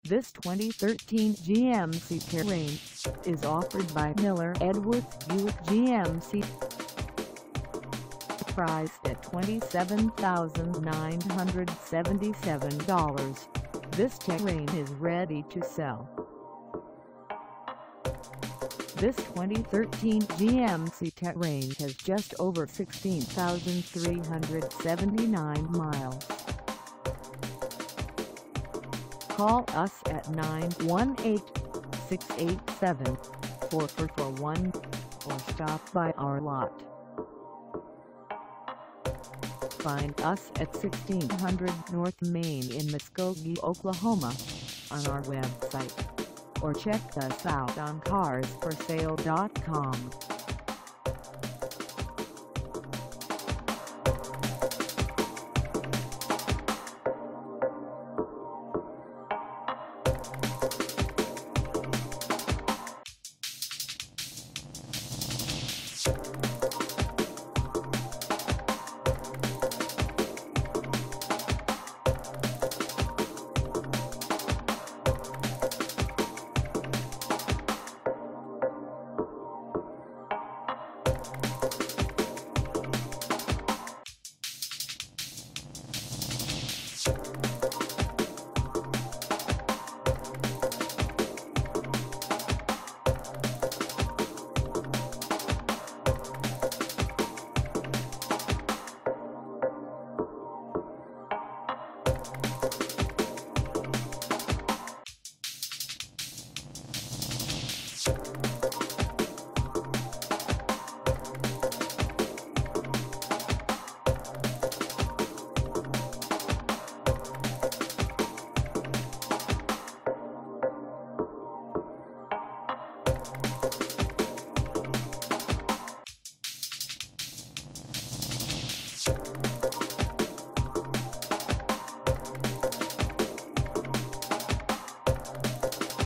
This 2013 GMC Terrain is offered by Miller Edwards Buick GMC. Priced at $27,977, this Terrain is ready to sell. This 2013 GMC Terrain has just over 16,379 miles. Call us at 918-687-4441 or stop by our lot. Find us at 1600 North Main in Muskogee, Oklahoma, on our website, or check us out on carsforsale.com.